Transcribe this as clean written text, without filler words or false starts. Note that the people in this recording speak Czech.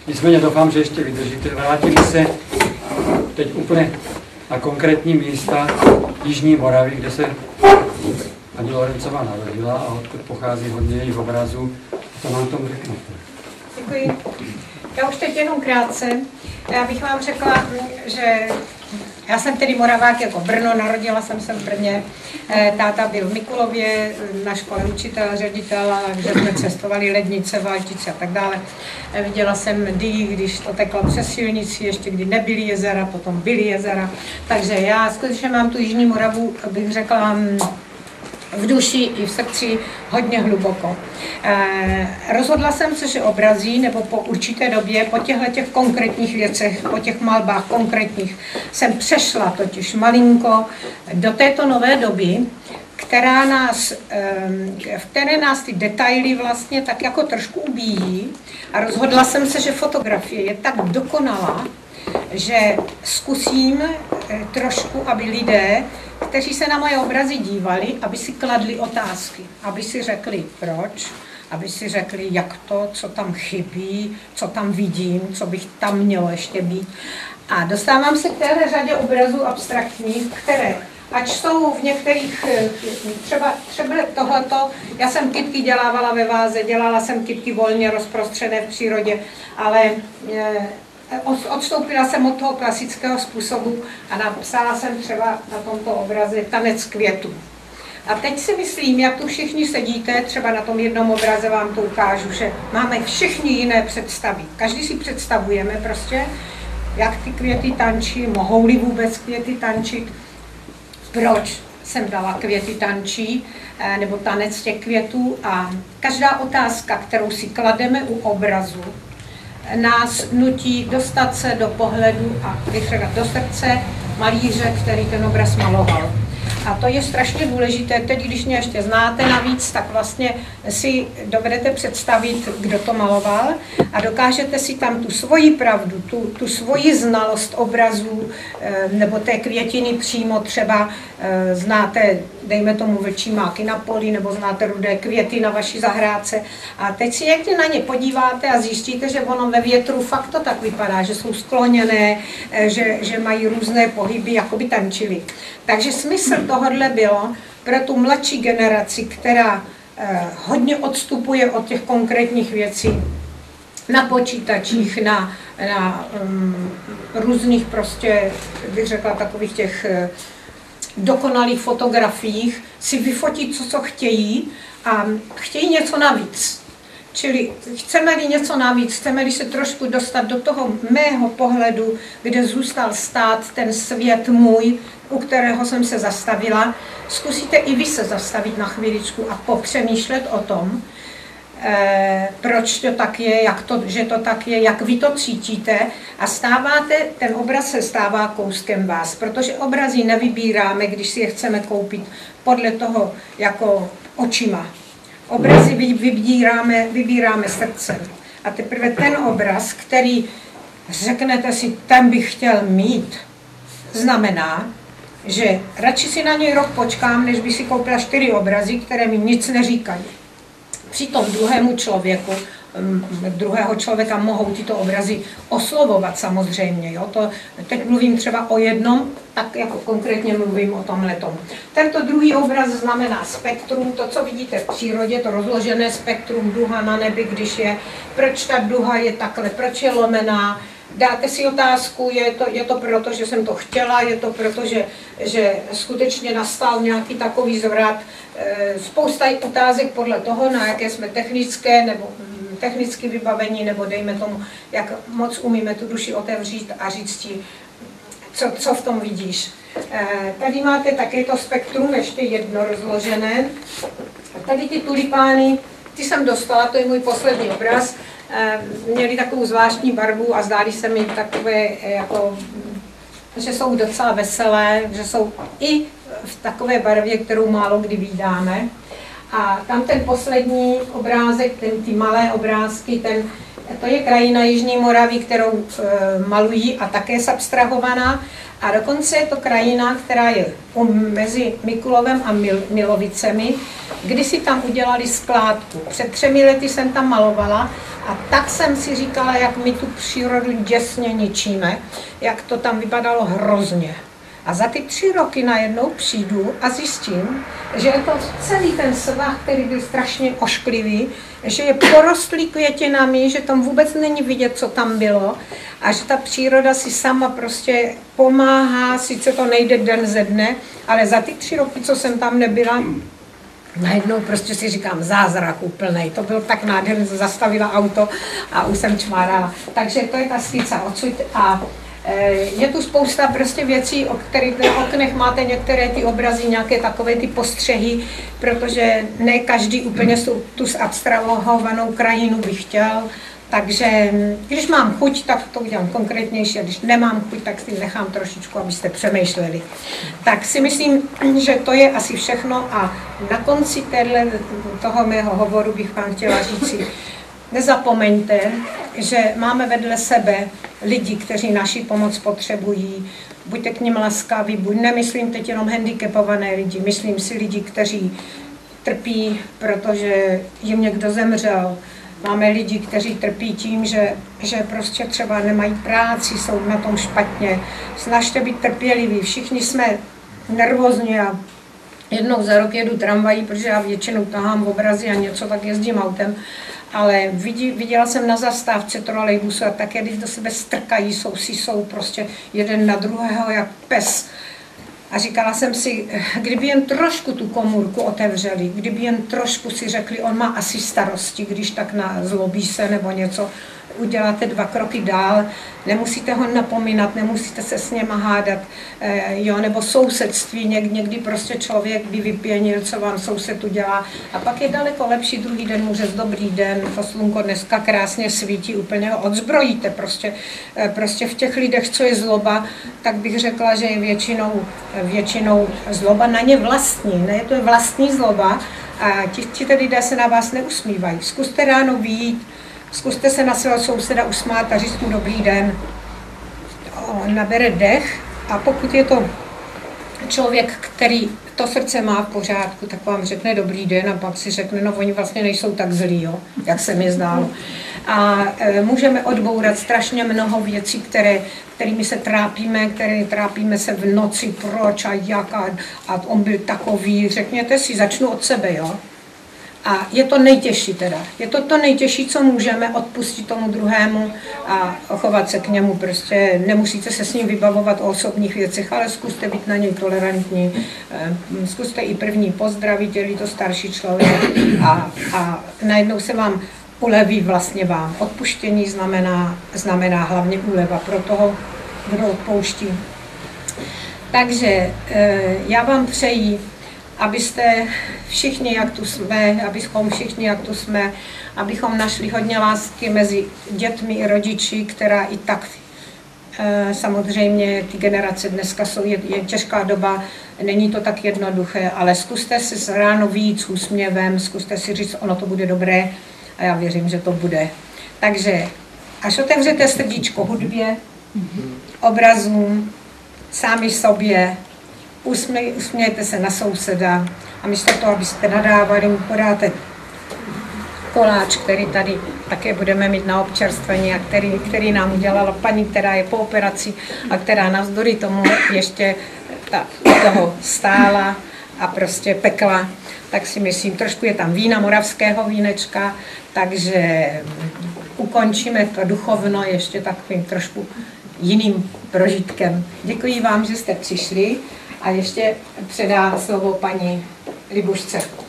Nicméně doufám, že ještě vydržíte. Vrátili se teď úplně na konkrétní místa Jižní Moravy, kde se paní Lorencová narodila a odkud pochází hodně jejich obrazů. Co nám tomu řeknete? Děkuji. Já už teď jenom krátce. Já bych vám řekla, že já jsem tedy Moravák jako Brno, narodila jsem se v Brně. Táta byl v Mikulově, na škole učitel, ředitel, takže jsme cestovali Lednice, Valtice a tak dále. Viděla jsem Dý, když to teklo přes silnici, ještě kdy nebyly jezera, potom byly jezera. Takže já skutečně mám tu Jižní Moravu, bych řekla, v duši i v srdci hodně hluboko. Rozhodla jsem se, že obrazí, nebo po určité době, po těch konkrétních věcech, po těch malbách konkrétních, jsem přešla totiž malinko do této nové doby, v které nás ty detaily vlastně tak jako trošku ubíjí. A rozhodla jsem se, že fotografie je tak dokonalá, že zkusím trošku, aby lidé, kteří se na moje obrazy dívali, aby si kladli otázky, aby si řekli proč, aby si řekli jak to, co tam chybí, co tam vidím, co bych tam mělo ještě být. A dostávám se k téhle řadě obrazů abstraktních, které, ať jsou v některých, třeba tohleto, já jsem kytky dělávala ve váze, dělala jsem kytky volně rozprostřené v přírodě, ale odstoupila jsem od toho klasického způsobu a napsala jsem třeba na tomto obraze tanec květů. A teď si myslím, jak tu všichni sedíte, třeba na tom jednom obraze vám to ukážu, že máme všichni jiné představy. Každý si představujeme prostě, jak ty květy tančí, mohou-li vůbec květy tančit, proč jsem dala květy tančí, nebo tanec těch květů. A každá otázka, kterou si klademe u obrazu, nás nutí dostat se do pohledu a bych řekla do srdce malíře, který ten obraz maloval. A to je strašně důležité, teď když mě ještě znáte navíc, tak vlastně si dovedete představit, kdo to maloval a dokážete si tam tu svoji pravdu, tu svoji znalost obrazů nebo té květiny přímo třeba znáte, dejme tomu vlčí máky na poli, nebo znáte rudé květy na vaší zahrádce. A teď si jak na ně podíváte a zjistíte, že ono ve větru fakt to tak vypadá, že jsou skloněné, že mají různé pohyby, jako by tančily. Takže smysl tohohle bylo pro tu mladší generaci, která hodně odstupuje od těch konkrétních věcí, na počítačích, na různých prostě, bych řekla, takových těch dokonalých fotografiích, si vyfotit, co chtějí a chtějí něco navíc. Čili chceme-li něco navíc, chceme-li se trošku dostat do toho mého pohledu, kde zůstal stát ten svět můj, u kterého jsem se zastavila, zkusíte i vy se zastavit na chviličku a popřemýšlet o tom, proč to tak je, že to tak je, jak vy to cítíte a ten obraz se stává kouskem vás, protože obrazy nevybíráme, když si je chceme koupit podle toho jako očima. Obrazy vybíráme srdcem. A teprve ten obraz, který řeknete si, ten bych chtěl mít, znamená, že radši si na něj rok počkám, než by si koupila 4 obrazy, které mi nic neříkají. Přitom druhého člověka mohou tyto obrazy oslovovat samozřejmě. Jo? Teď mluvím třeba o jednom, tak jako konkrétně mluvím o tomhletom. Tento druhý obraz znamená spektrum, to, co vidíte v přírodě, to rozložené spektrum, duha na nebi, když je, proč ta duha je takhle, proč je lomená. Dáte si otázku, je to proto, že jsem to chtěla, je to proto, že skutečně nastal nějaký takový zvrat. Spousta otázek podle toho, na jaké jsme technické nebo technicky vybavení, nebo dejme tomu, jak moc umíme tu duši otevřít a říct ti, co v tom vidíš. Tady máte také to spektrum, ještě jedno rozložené. Tady ty tulipány, ty jsem dostala, to je můj poslední obraz. Měli takovou zvláštní barvu a zdály se mi takové, jako, že jsou docela veselé, že jsou i v takové barvě, kterou málo kdy vídáme. A tam ten poslední obrázek, ty malé obrázky, ten To je krajina Jižní Moravy, kterou malují a také je abstrahovaná. A dokonce je to krajina, která je mezi Mikulovem a Milovicemi, kdy si tam udělali skládku. Před 3 lety jsem tam malovala a tak jsem si říkala, jak my tu přírodu děsně ničíme, jak to tam vypadalo hrozně. A za ty 3 roky najednou přijdu a zjistím, že je to celý ten svah, který byl strašně ošklivý, že je porostlý květinami, že tam vůbec není vidět, co tam bylo a že ta příroda si sama prostě pomáhá, sice to nejde den ze dne, ale za ty 3 roky, co jsem tam nebyla, najednou prostě si říkám zázrak úplnej. To bylo tak nádherné, zastavila auto a už jsem čmárala. Takže to je ta skica odsud a je tu spousta prostě věcí, o kterých na oknech máte některé ty obrazy, nějaké takové ty postřehy, protože ne každý úplně tu abstrahovanou krajinu by chtěl. Takže když mám chuť, tak to udělám konkrétnější, a když nemám chuť, tak si nechám trošičku, abyste přemýšleli. Tak si myslím, že to je asi všechno a na konci toho mého hovoru bych vám chtěla říci, nezapomeňte, že máme vedle sebe lidi, kteří naši pomoc potřebují. Buďte k nim laskaví, nemyslím teď jenom handicapované lidi, myslím si lidi, kteří trpí, protože jim někdo zemřel. Máme lidi, kteří trpí tím, že prostě třeba nemají práci, jsou na tom špatně. Snažte být trpěliví, všichni jsme nervózní a jednou za rok jedu tramvají, protože já většinou tahám obrazy a něco, tak jezdím autem. Ale viděla jsem na zastávce trolejbusu a také, když do sebe strkají, jsou prostě jeden na druhého jak pes. A říkala jsem si, kdyby jen trošku tu komůrku otevřeli, kdyby jen trošku si řekli, on má asi starosti, když tak zlobí se nebo něco, uděláte 2 kroky dál, nemusíte ho napomínat, nemusíte se s něma hádat, jo, nebo sousedství, někdy prostě člověk by vypěnil, co vám soused udělá. A pak je daleko lepší druhý den mu říct dobrý den, to slunko dneska krásně svítí, úplně ho odzbrojíte. Prostě v těch lidech, co je zloba, tak bych řekla, že je většinou zloba na ně vlastní, ne, to je vlastní zloba a ti lidé se na vás neusmívají. Zkuste ráno vyjít, zkuste se na svého souseda usmát a říct mu dobrý den. On nabere dech a pokud je to člověk, který to srdce má v pořádku, tak vám řekne dobrý den a pak si řekne, no oni vlastně nejsou tak zlí, jo, jak se mi zdálo. A můžeme odbourat strašně mnoho věcí, kterými se trápíme se v noci, proč a jak a on byl takový, řekněte si, začnu od sebe, jo. A je to nejtěžší teda. Je to nejtěžší, co můžeme odpustit tomu druhému a chovat se k němu. Prostě nemusíte se s ním vybavovat o osobních věcech, ale zkuste být na něj tolerantní. Zkuste i první pozdravit, je-li to starší člověk a najednou se vám uleví vlastně vám. Odpuštění znamená hlavně úleva pro toho, kdo odpouští. Takže já vám přeji, abyste všichni, jak tu jsme, abychom našli hodně lásky mezi dětmi i rodiči, která i tak samozřejmě ty generace dneska je těžká doba, není to tak jednoduché, ale zkuste si ráno vyjít s úsměvem, zkuste si říct, ono to bude dobré a já věřím, že to bude. Takže až otevřete srdíčko hudbě, obrazům, sami sobě, usmějte se na souseda a místo toho, abyste nadávali, mu podáte koláč, který tady také budeme mít na občerstvení a který nám udělala paní, která je po operaci a která navzdory tomu ještě toho stála a prostě pekla. Tak si myslím, trošku je tam vína, moravského vínečka, takže ukončíme to duchovno ještě takovým trošku jiným prožitkem. Děkuji vám, že jste přišli. A ještě předá slovo paní Libušce.